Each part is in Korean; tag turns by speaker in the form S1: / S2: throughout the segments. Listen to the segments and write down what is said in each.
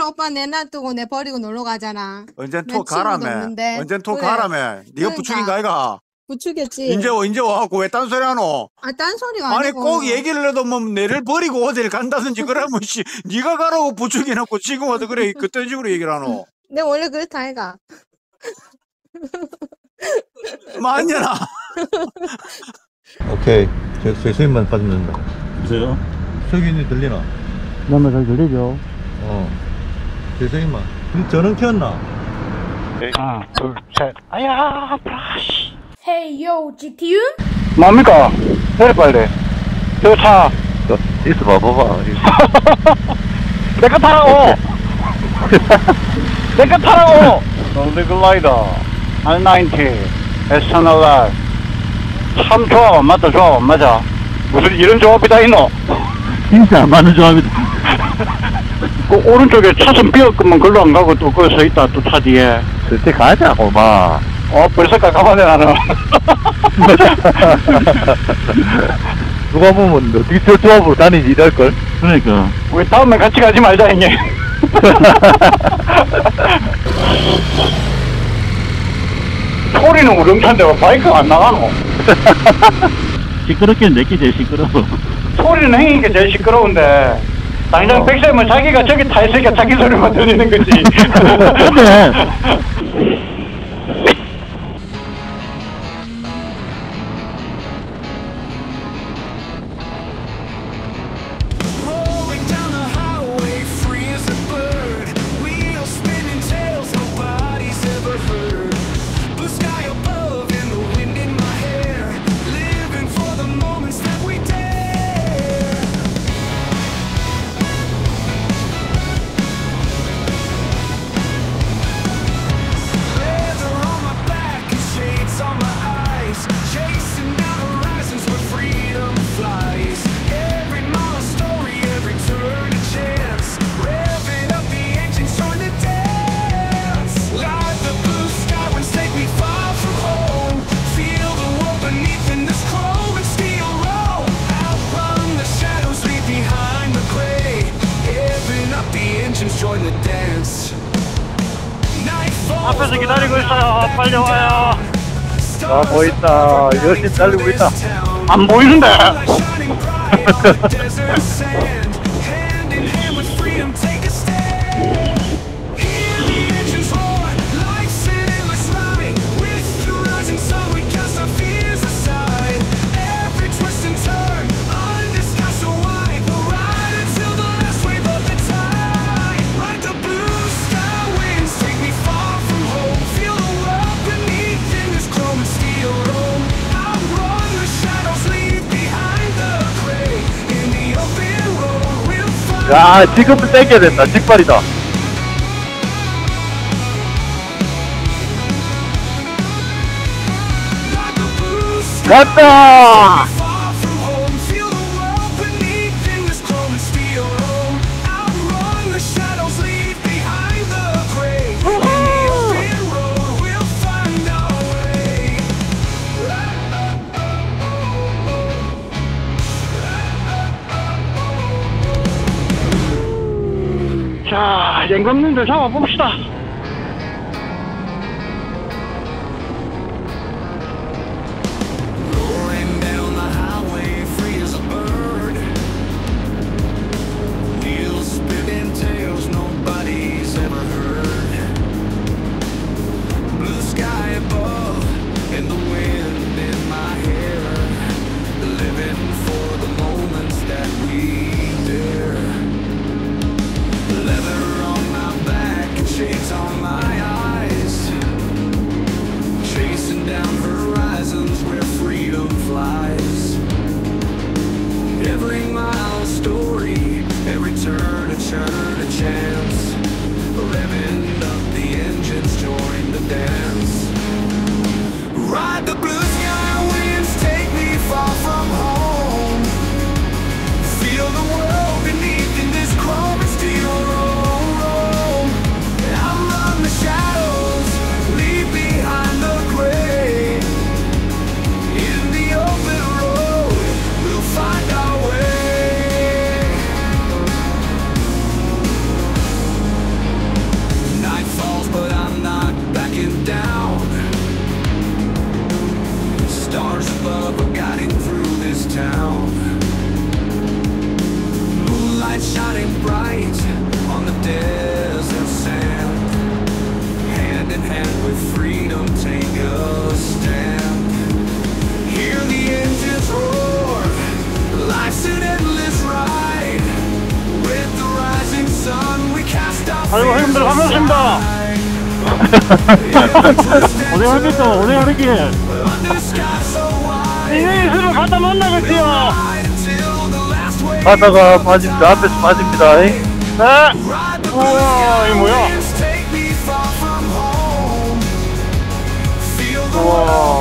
S1: 오빠 내놔두고 내 버리고 놀러 가잖아.
S2: 언젠
S1: 내
S2: 토 가라며.
S1: 친구도 없는데.
S2: 언젠 토
S1: 그래.
S2: 가라며. 네가
S1: 그러니까.
S2: 부추긴가 아이가.
S1: 부추겠지.
S2: 이제 와갖고 왜 딴소리 하노?
S1: 아, 딴소리가
S2: 아니
S1: 아니고.
S2: 꼭 얘기를 해도 뭐 내를 버리고 어딜 간다든지 그러면 씨 네가 가라고 부추겨놓고 지금 와도 그래 그딴 식으로 얘기를 하노.
S1: 내가 원래 그렇다 아이가.
S2: 맞냐나.
S3: 오케이. 제 수입만 빠지면 된다.
S4: 보세요.
S3: 석윤이 들리나?
S4: 너무 잘 들리죠?
S3: 제 수입만. 저는 켰나?
S4: 하나, 둘, 셋. 아야, 브라시.
S5: Hey yo, GTU?
S4: 뭡니까? 내려 빨리. 저 차.
S3: 있어봐, 봐봐.
S4: 내거 타라고! 내거 타라고! 롤리글라이더, R90, S1000R. 참 조합 안 맞다, 조합 안 맞아. 무슨 이런 조합이 다 있노? 진짜 안 맞는 조합이다. 그 오른쪽에 차선 비었으면 글로 안 가고 또 거기 서 있다, 또 차 뒤에.
S3: 그때 가자, 고마.
S4: 벌써 깜깜하네, 나는.
S3: 누가 보면 어떻게 저 조합으로 다니지 이럴걸?
S4: 그러니까. 우리 다음에 같이 가지 말자, 형님. 소리는 우렁찬데 바이크가 안 나가노?
S6: 시끄럽긴 내게 제일 시끄러워.
S4: 소리는 형이니까 제일 시끄러운데 당장 백세면 자기가 저기 타 있으니까 자기 소리만 들리는 거지.
S6: 근데
S4: 앞에서 기다리고 있어요. 빨리 와요.
S3: 보인다. 열심히 달리고 있다.
S4: 안 보이는데.
S3: 야, 지금은 땡겨야 된다. 직발이다. 갔다!
S4: 자, 영감님들 잡아봅시다. 아이고, 형님들 반갑습니다.
S6: 고생합니까? 고생하는 길.
S4: 이게 있으면 갖다 만나겠지요.
S3: 하다가 빠집니다. 앞에서 빠집니다.
S4: 네. 우와, 이거 뭐야? 우와.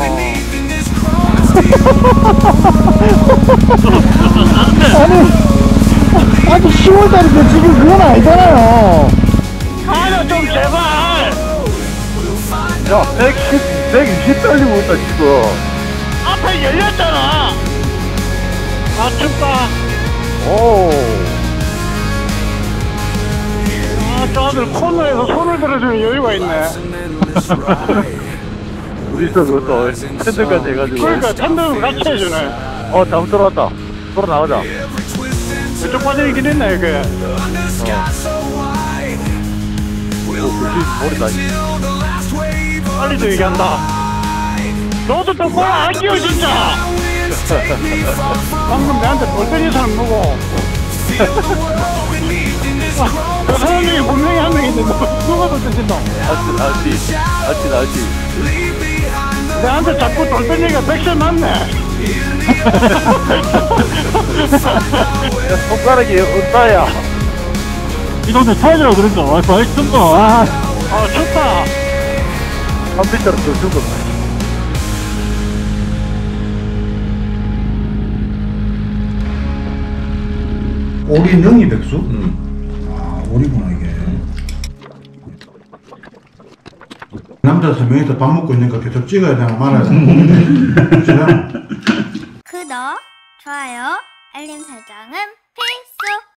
S6: 아직 10월달인데 지금 그건 아니잖아요.
S4: 가자, 좀 제발.
S3: 야, 120 달리고 있다, 지금.
S4: 앞에 열렸잖아. 아, 춥다.
S3: 오.
S4: 아, 저 아들 코너에서 손을 들어주는 여유가 있네.
S3: 우리서 그것도 핸들까지 해가지고.
S4: 그러니까 텐더를 같이 해주네.
S3: 잘못 들어왔다. 돌아 나가자.
S4: 왼쪽 빠져있긴 했네, 이게.
S3: 머리다.
S4: 빨리 좀 얘기한다. 너도 똑바로 안 끼워, 진짜. 방금 내한테 볼 때린 사람 누구? 그 사람 중에 분명히 한 명 있는데 누가 볼 때린다?
S3: 알지.
S4: 내한테 자꾸 돌덩이가 백세 맞네.
S3: 야, 손가락이 없다야.
S6: 이 동네 찾으라고 그런 거. 와이파이 쓴 거. 아,
S4: 아, 춥다.
S3: 한빛처럼 더 죽어.
S5: 오리 능이 백수? 아, 오리구나, 이게. 남자 3명이서 밥 먹고 있으니까 계속 찍어야 되나 말아야 되나? 그렇잖아.
S7: 구독, 좋아요, 알림 설정은 필수!